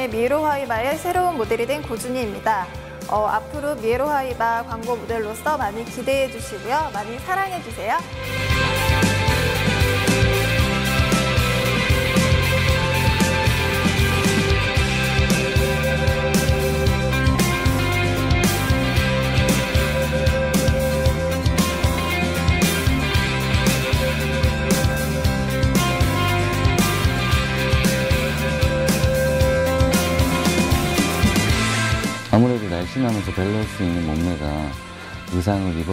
제품의 미에로하이바의 새로운 모델이 된 고준희입니다. 앞으로 미에로하이바 광고 모델로서 많이 기대해 주시고요. 많이 사랑해 주세요. 아무래도 날씬하면서 밸런스 있는 몸매가 의상을 입어